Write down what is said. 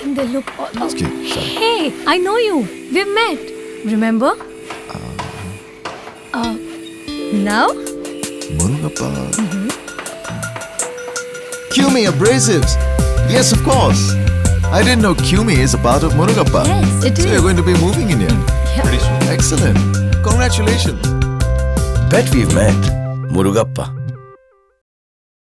think they look... Excuse me, sorry. Hey, I know you. We've met. Remember? Now? Murugappa. CUMI Abrasives. Yes, of course. I didn't know CUMI is a part of Murugappa. Yes, it is. So you're going to be moving in here. Yeah. Pretty soon. Excellent. Congratulations. Bet we've met. Murugappa.